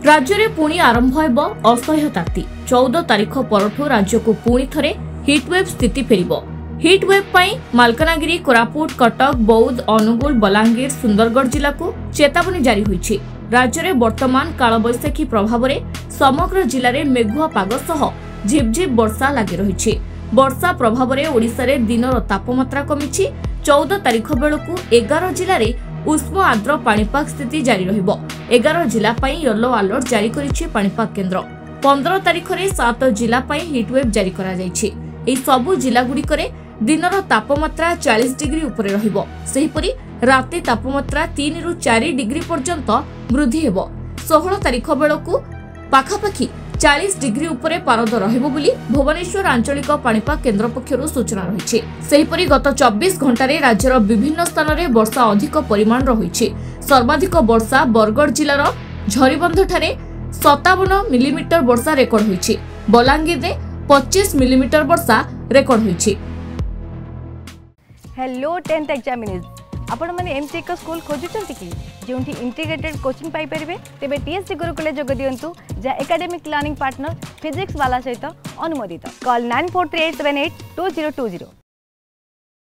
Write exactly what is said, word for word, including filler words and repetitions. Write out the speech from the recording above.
राज्य में पुणी आरंभ हेब असह्य ताती। चौदह तारीख परठू राज्य को पुणी थरे हिटवेव स्थिति फेरिबो। हिटवेव पई मालकानगिरी, कोरापुट, कटक, बौद्ध, अनुगुल, बलांगीर, सुंदरगढ़ जिला को चेतावनी जारी होईछि। राज्य में वर्तमान कालबैशाखी प्रभाव में समग्र जिले में मेघुआ पाग सह झिपझिप वर्षा लगी रही। वर्षा प्रभाव में ओडिशा रे दिनर तापमात्रा कमिछि। चौदह तारीख बेलू एगार जिले उष्म आर्द्र पाणीपाग स्थिति जारी रहिबो। एगार जिला पई येलो अलर्ट जारी करिछि पाणीपाग केन्द्र। पंद्रह तारीख रे सात जिला पई हिटवेव जारी करा जाइछि। एई सबु जिला गुड़िकरे दिनर तापमात्रा चालीस डिग्री उपरे रहिबो। सेहिपरि राति तापमात्रा तीन रु चार डिग्री पर्यंत वृद्धि हेबो। सोलह तारीख बेलू पाखापाखि चालीस डिग्री उपरे पारद रहिबो बोली भुवनेश्वर आंचलिक पाणीपाग केन्द्र पक्षरु सूचना रहिछि। सेहिपरि गत चौबीस घंटारे राज्यर विभिन्न स्थान में वर्षा अधिक परिमाण रहिछि। सर्वाधिक वर्षा बरगढ़ जिलार झरीबंध ठारे सत्तावन मिलीमीटर वर्षा रेकर्ड होइछि। बलांगीर रे पच्चीस मिलीमीटर वर्षा रेकर्ड होइछि। हेलो टेंथ एग्जामिनीज आपण माने एमसी एक स्कूल खोजुचंती कि जोंठी इंटीग्रेटेड कोचिंग पाई परिबे तेबे टीएससी गुरुकुले जोग दियंतु जा एकेडमिक लर्निंग पार्टनर फिजिक्स वाला सहित अनुमोदित। Call nine four three eight seven eight two zero two zero.